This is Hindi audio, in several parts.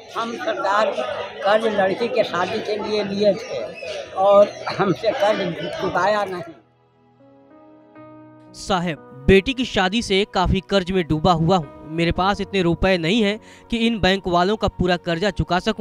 हम सरकार कर्ज लड़की के शादी के लिए लिए थे और हमसे कर्ज चुकाया नहीं। साहब, बेटी की शादी से काफी कर्ज में डूबा हुआ हूँ। मेरे पास इतने रुपए नहीं हैं कि इन बैंक वालों का पूरा कर्जा चुका सकूं।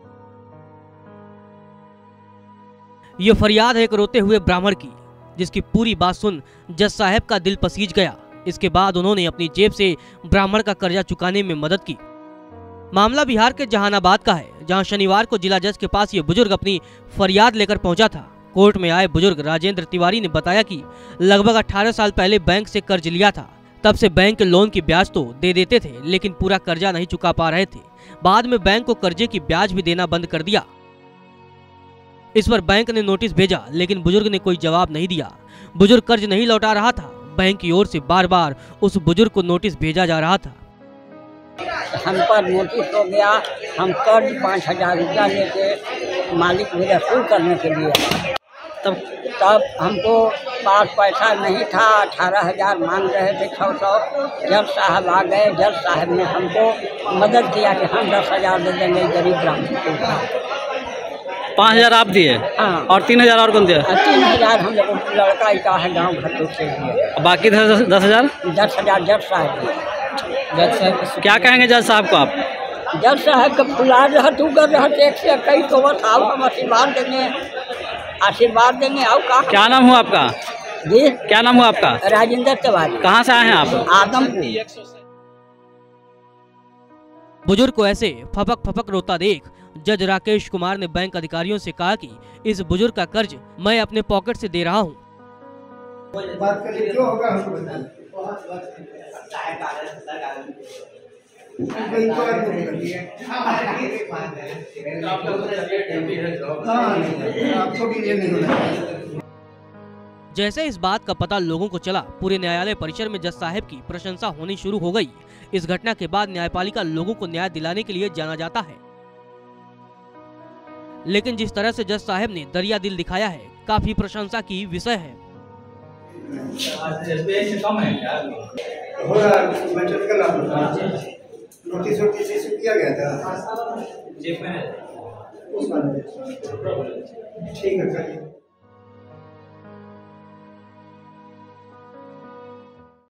ये फरियाद है एक रोते हुए ब्राह्मण की, जिसकी पूरी बात सुन जज साहब का दिल पसीज गया। इसके बाद उन्होंने अपनी जेब से ब्राह्मण का कर्जा चुकाने में मदद की। मामला बिहार के जहानाबाद का है, जहां शनिवार को जिला जज के पास ये बुजुर्ग अपनी फरियाद लेकर पहुंचा था। कोर्ट में आए बुजुर्ग राजेंद्र तिवारी ने बताया कि लगभग 18 साल पहले बैंक से कर्ज लिया था। तब से बैंक लोन की ब्याज तो दे देते थे, लेकिन पूरा कर्जा नहीं चुका पा रहे थे। बाद में बैंक को कर्जे की ब्याज भी देना बंद कर दिया। इस पर बैंक ने नोटिस भेजा, लेकिन बुजुर्ग ने कोई जवाब नहीं दिया। बुजुर्ग कर्ज नहीं लौटा रहा था। बैंक की ओर से बार बार उस बुजुर्ग को नोटिस भेजा जा रहा था। हम पर नोटिस हो गया। हम कर्ज 5000 रुपया लेके मालिक भी वसूल करने के लिए, तब हमको पास पैसा नहीं था। 18,000 मांग रहे थे, 600। जज साहब आ गए। जज साहब ने हमको मदद किया कि हम 10,000 दे देंगे गरीब ब्राह्मण को। 5,000 आप दिए? हाँ। और 3,000 और कौन दिया? 3,000 हम लोग लड़का ही का है, गाँव घर से दिए। बाकी 10,000? 10,000 जज साहब दिए। जज साहब क्या कहेंगे जज साहब को आप? जज साहब का फुला रहा तू कर रहा एक से कई तो बताओ, हम आशीर्वाद देंगे आओ का। क्या नाम हुआ आपका जी? क्या नाम हुआ आपका? राजेंद्र तिवारी। कहाँ से आए हैं आप? आदमपुर। बुजुर्ग को ऐसे फपक फपक रोता देख जज राकेश कुमार ने बैंक अधिकारियों से कहा कि इस बुजुर्ग का कर्ज मैं अपने पॉकेट से दे रहा हूं। बात करिए, जो होगा हमको बताइए। जैसे इस बात का पता लोगों को चला, पूरे न्यायालय परिसर में जज साहब की प्रशंसा होनी शुरू हो गई। इस घटना के बाद न्यायपालिका लोगों को न्याय दिलाने के लिए जाना जाता है, लेकिन जिस तरह से जज साहब ने दरिया दिल दिखाया है, काफी प्रशंसा की विषय है। नोटिस किया गया था। ठीक है।